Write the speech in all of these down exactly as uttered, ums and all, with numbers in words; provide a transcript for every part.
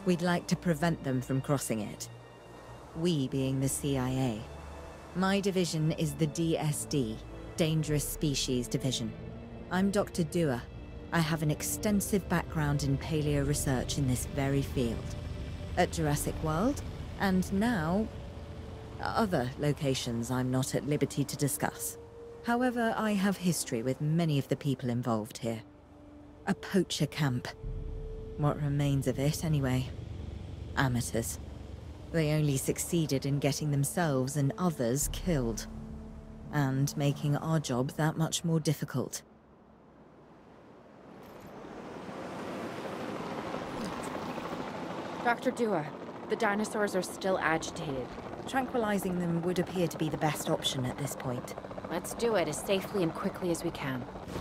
We'd like to prevent them from crossing it. We being the C I A. My division is the D S D, Dangerous Species Division. I'm Doctor Dua. I have an extensive background in paleo research in this very field. At Jurassic World, and now other locations I'm not at liberty to discuss. However, I have history with many of the people involved here. A poacher camp. What remains of it, anyway. Amateurs. They only succeeded in getting themselves and others killed. And making our job that much more difficult. Doctor Dua, the dinosaurs are still agitated. Tranquilizing them would appear to be the best option at this point. Let's do it as safely and quickly as we can.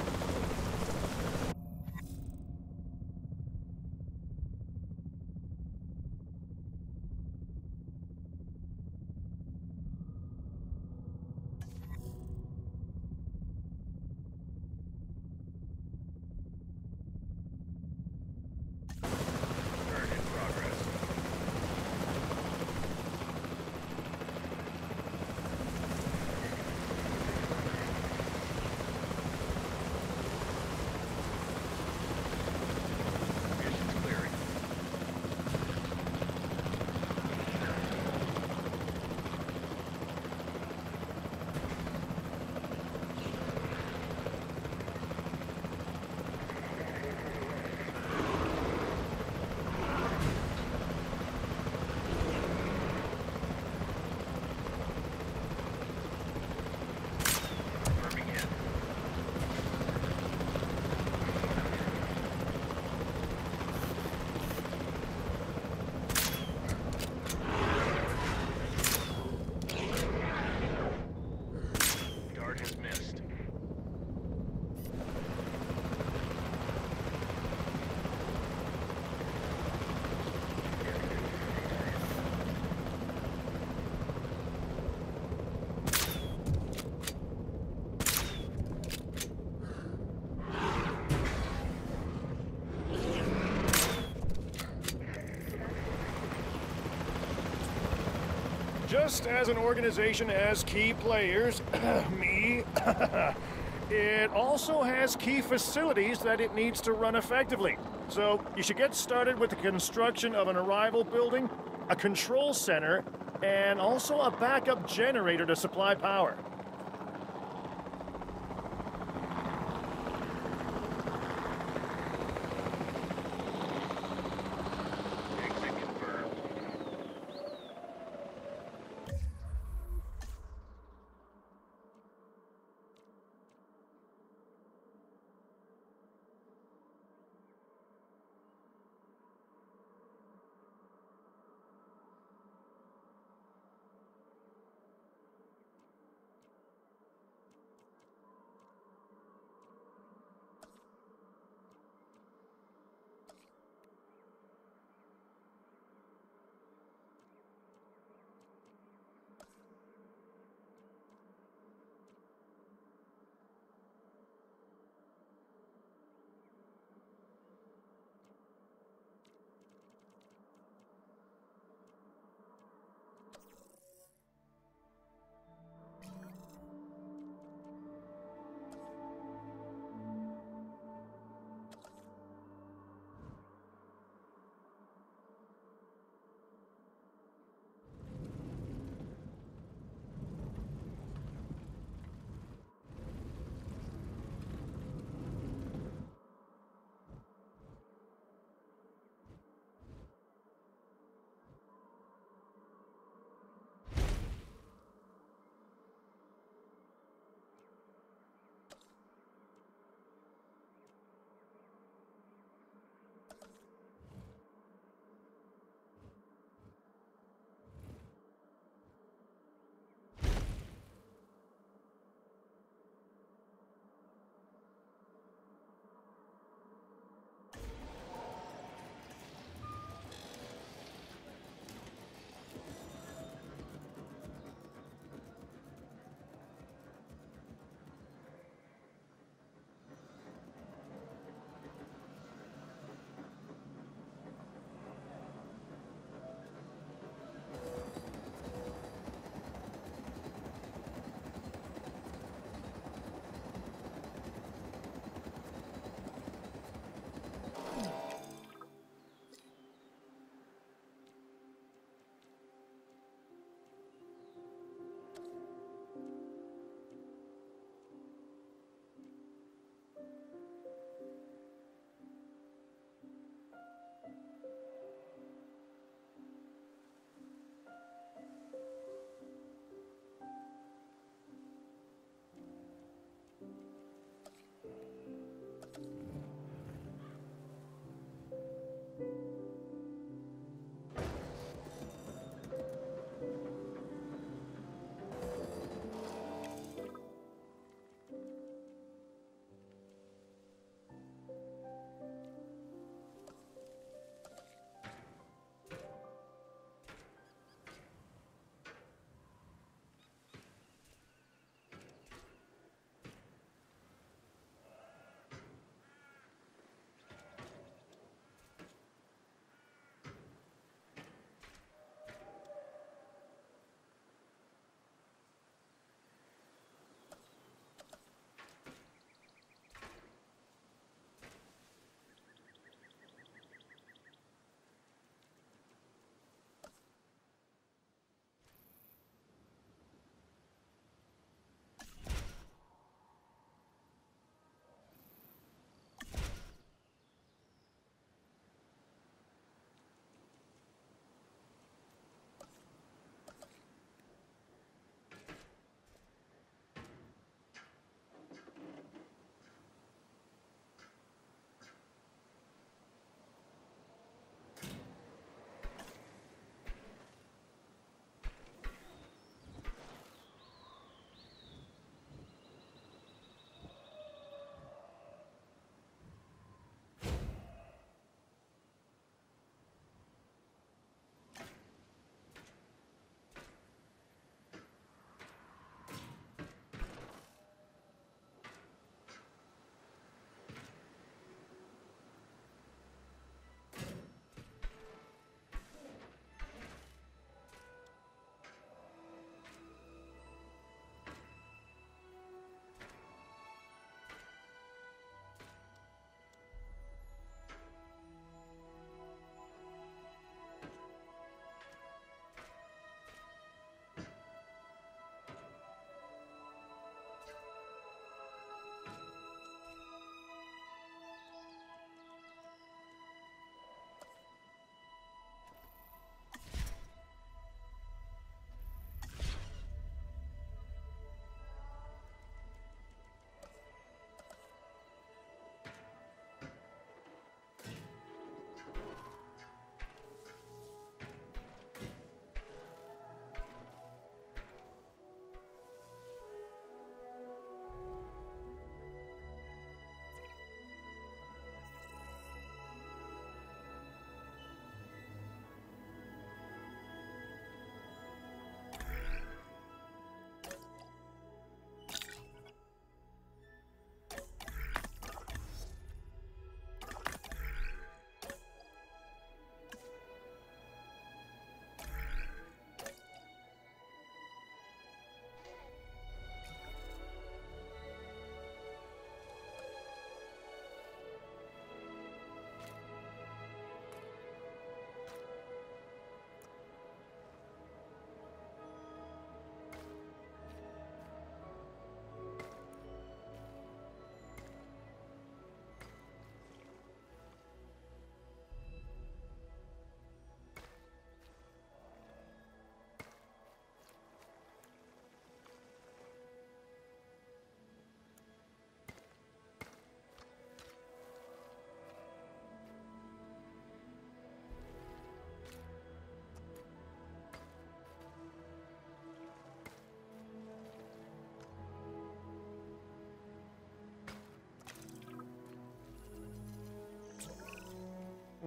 Just as an organization has key players, me, it also has key facilities that it needs to run effectively. So you should get started with the construction of an arrival building, a control center, and also a backup generator to supply power.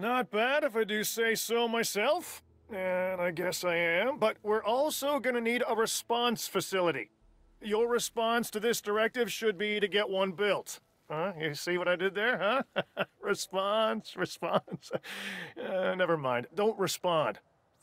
Not bad if I do say so myself. And I guess I am. But we're also gonna need a response facility. Your response to this directive should be to get one built. Huh? You see what I did there, huh? Response, response. Uh, never mind. Don't respond.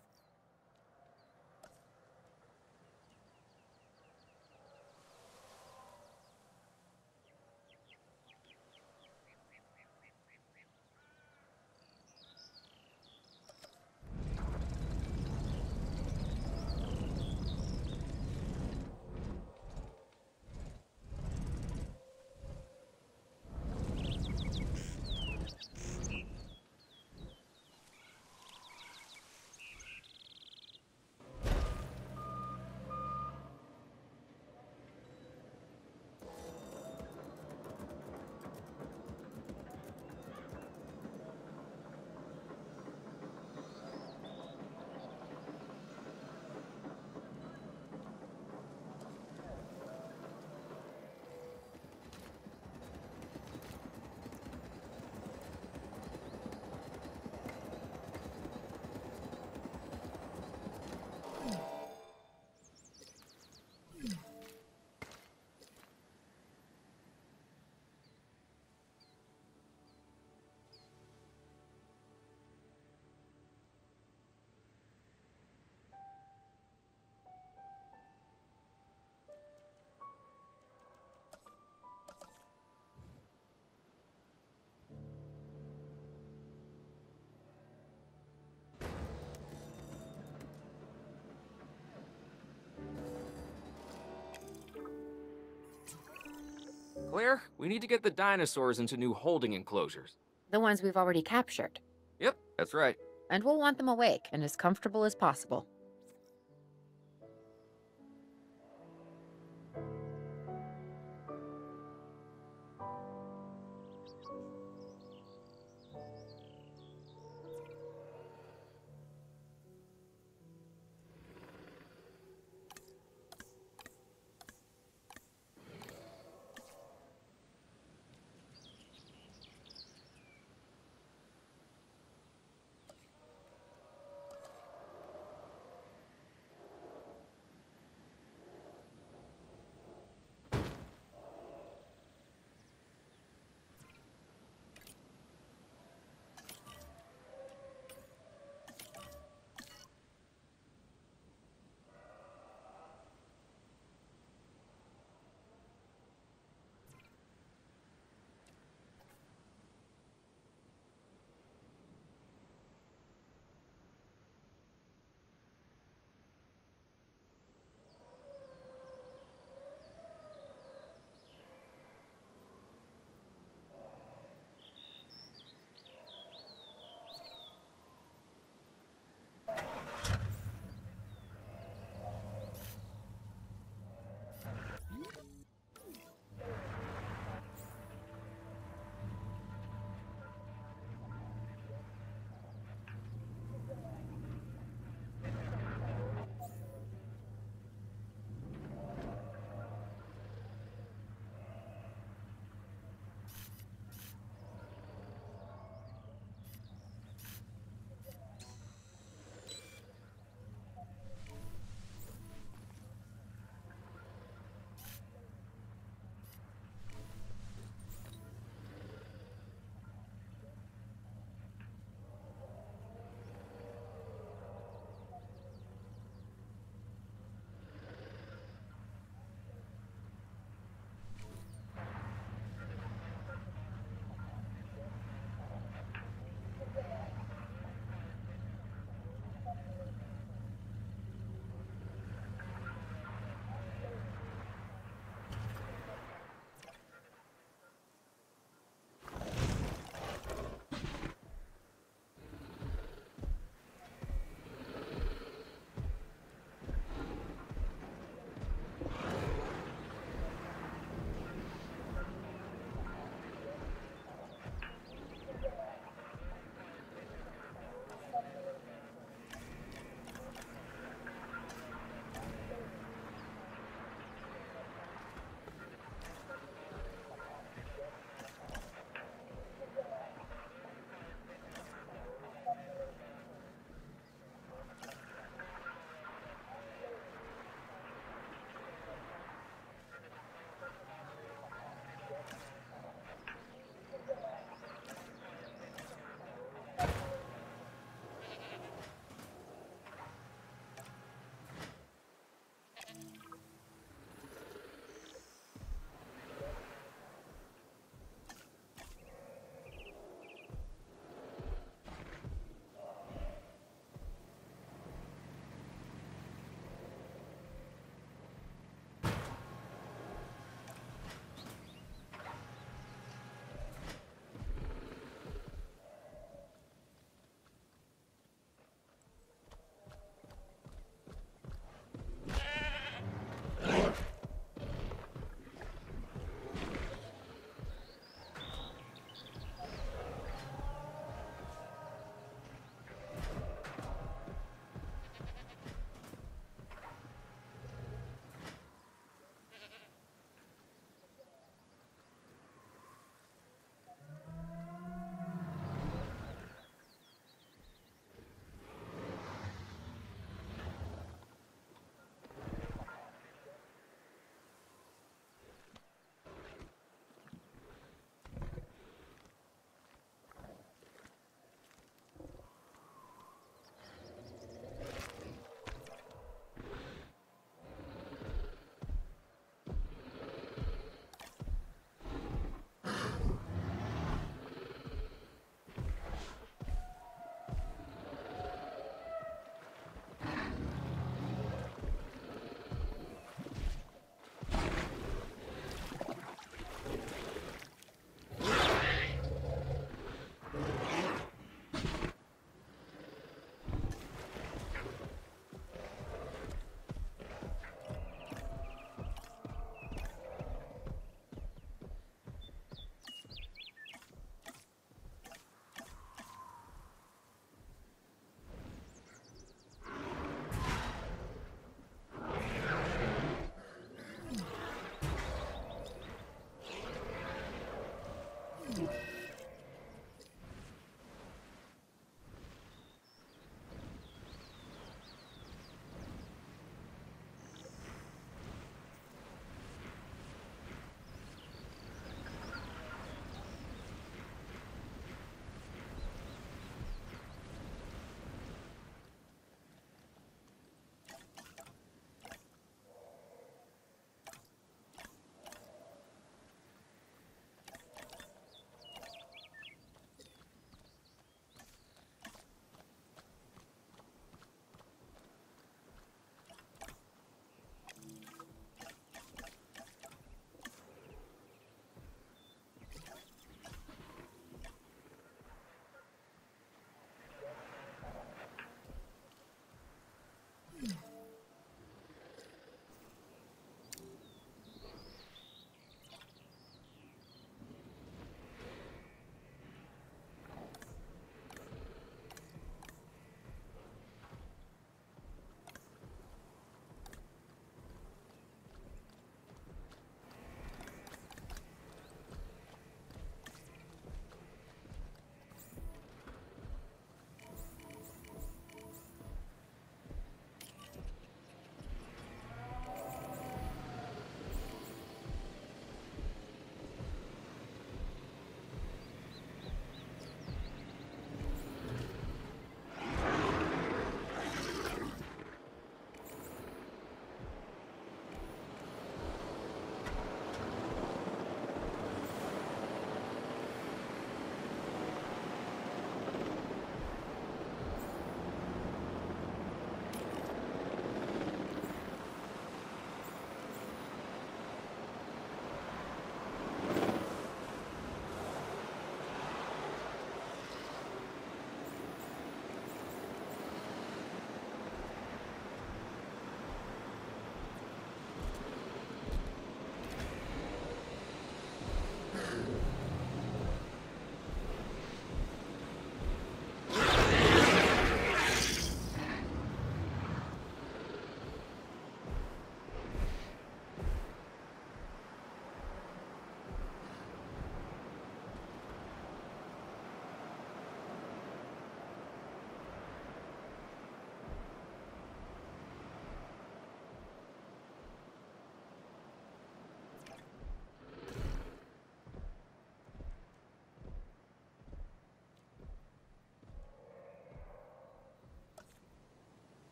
Claire, we need to get the dinosaurs into new holding enclosures. The ones we've already captured. Yep, that's right. And we'll want them awake and as comfortable as possible.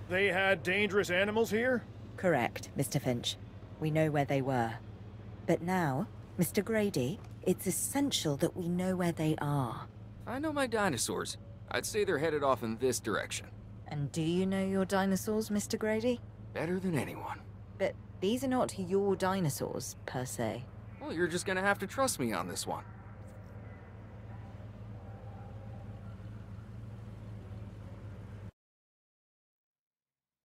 They had dangerous animals here? Correct, Mister Finch. We know where they were. But now, Mister Grady, it's essential that we know where they are. I know my dinosaurs. I'd say they're headed off in this direction. And do you know your dinosaurs, Mister Grady? Better than anyone. But these are not your dinosaurs, per se. Well, you're just gonna have to trust me on this one.